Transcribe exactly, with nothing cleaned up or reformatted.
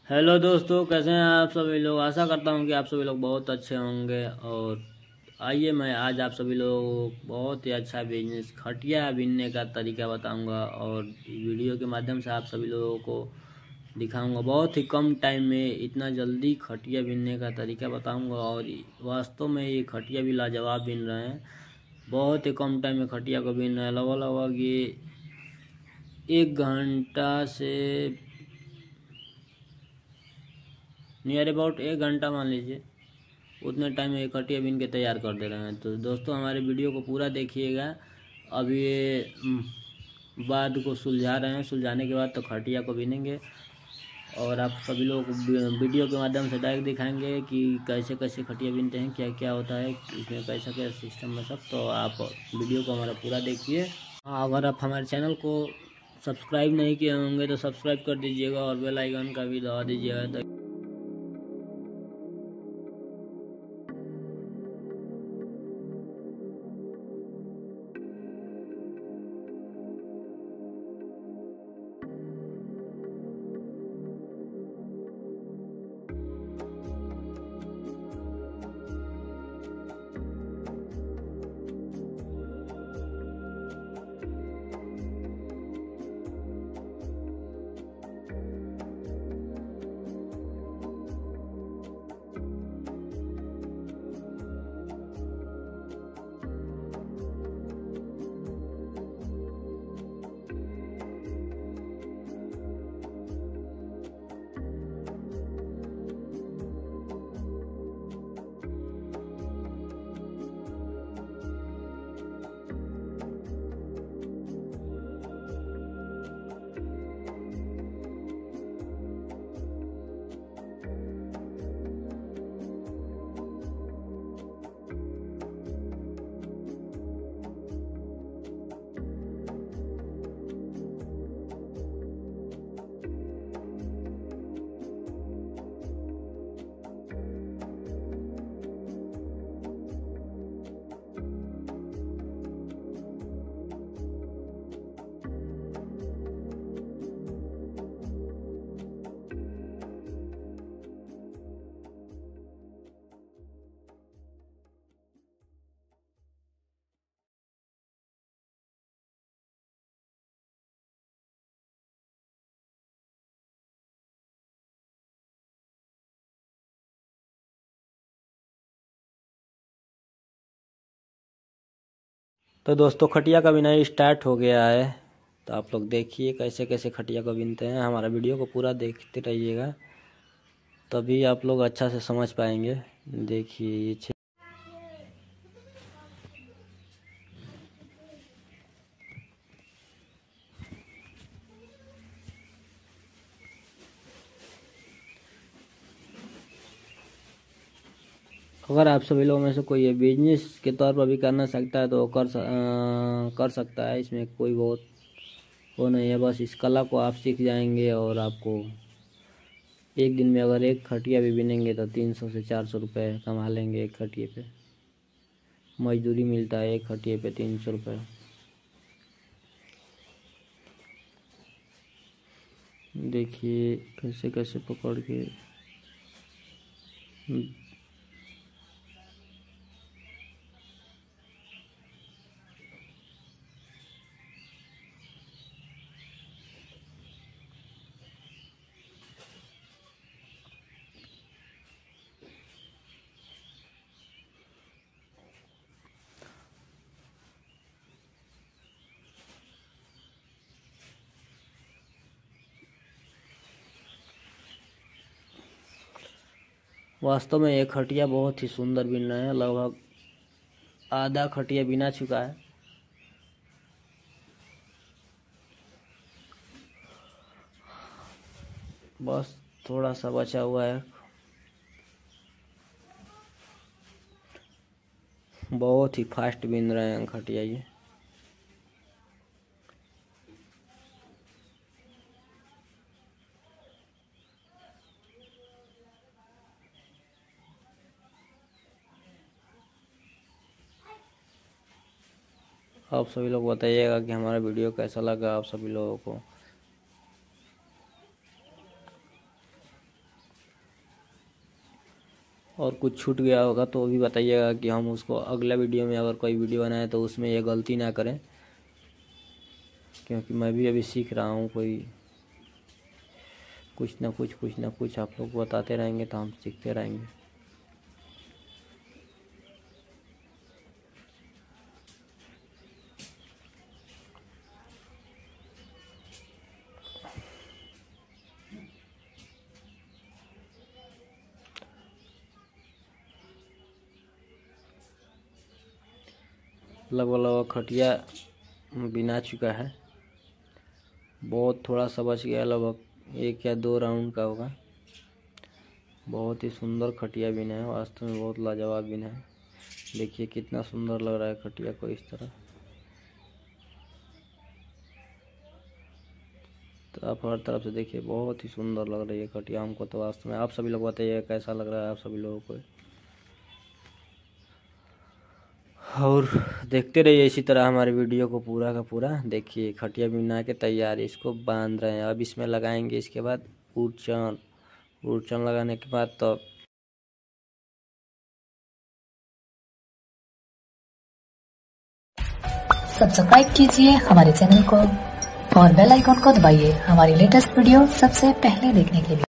Hello दोस्तों, कैसे हैं आप सभी लोग। आशा करता हूं कि आप सभी लोग बहुत अच्छे होंगे। और आइए मैं आज आप सभी लोगों को बहुत ही अच्छा बिजनेस खटिया बीनने का तरीका बताऊंगा और वीडियो के माध्यम से आप सभी लोगों को दिखाऊंगा। बहुत ही कम टाइम में इतना जल्दी खटिया बीनने का तरीका बताऊंगा और वास्तव में ये खटिया भी लाजवाब बीन रहे हैं। बहुत ही कम टाइम में खटिया को बीन रहे हैं। लगभग लगभग ये एक घंटा से नियर अबाउट एक घंटा मान लीजिए, उतने टाइम में खटिया बीन के तैयार कर दे रहे हैं। तो दोस्तों हमारे वीडियो को पूरा देखिएगा। अब ये बाद को सुलझा रहे हैं, सुलझाने के बाद तो खटिया को बीनेंगे और आप सभी लोग वीडियो के माध्यम से डायरेक्ट दिखाएंगे कि कैसे कैसे खटिया बीनते हैं, क्या क्या होता है इसमें, कैसा क्या सिस्टम है सब। तो आप वीडियो को हमारा पूरा देखिए। अगर आप हमारे चैनल को सब्सक्राइब नहीं किए होंगे तो सब्सक्राइब कर दीजिएगा और बेल आइकन का भी दबा दीजिएगा। तो दोस्तों खटिया का बिनाई स्टार्ट हो गया है। तो आप लोग देखिए कैसे कैसे खटिया को बीनते हैं। हमारा वीडियो को पूरा देखते रहिएगा, तभी आप लोग अच्छा से समझ पाएंगे। देखिए ये अगर आप सभी लोगों में से कोई ये बिजनेस के तौर पर भी करना सकता है तो कर स, आ, कर सकता है। इसमें कोई बहुत वो नहीं है, बस इस कला को आप सीख जाएंगे और आपको एक दिन में अगर एक खटिया भी बिनेंगे तो तीन सौ से चार सौ रुपये कमा लेंगे। एक खटिए पे मजदूरी मिलता है, एक खटिए पे तीन सौ रुपये। देखिए कैसे कैसे पकड़ के वास्तव में ये खटिया बहुत ही सुंदर बिन रहे हैं। लगभग आधा खटिया बिना चुका है। बस थोड़ा सा बचा हुआ है। बहुत ही फास्ट बिन रहे हैं खटिया ये। आप सभी लोग बताइएगा कि हमारा वीडियो कैसा लगा आप सभी लोगों को। और कुछ छूट गया होगा तो भी बताइएगा कि हम उसको अगला वीडियो में अगर कोई वीडियो बनाए तो उसमें ये गलती ना करें, क्योंकि मैं भी अभी सीख रहा हूँ। कोई कुछ ना कुछ कुछ ना कुछ आप लोग बताते रहेंगे तो हम सीखते रहेंगे। लगभग लगभग खटिया बिना चुका है, बहुत थोड़ा सा बच गया, लगभग एक या दो राउंड का होगा। बहुत ही सुंदर खटिया बिना है, वास्तव में बहुत लाजवाब बिना है। देखिए कितना सुंदर लग रहा है खटिया को इस तरह। तो आप हर तरफ से देखिए, बहुत ही सुंदर लग रही है खटिया हमको तो वास्तव में। आप सभी लोग बताइए कैसा लग रहा है आप सभी लोगों को। और देखते रहिए इसी तरह हमारे वीडियो को पूरा का पूरा। देखिए खटिया बिना के तैयार, इसको बांध रहे हैं। अब इसमें लगाएंगे इसके बाद उड़चन। उड़चन लगाने के बाद तो सब्सक्राइब कीजिए हमारे चैनल को और बेल आइकॉन को दबाइए हमारी लेटेस्ट वीडियो सबसे पहले देखने के लिए।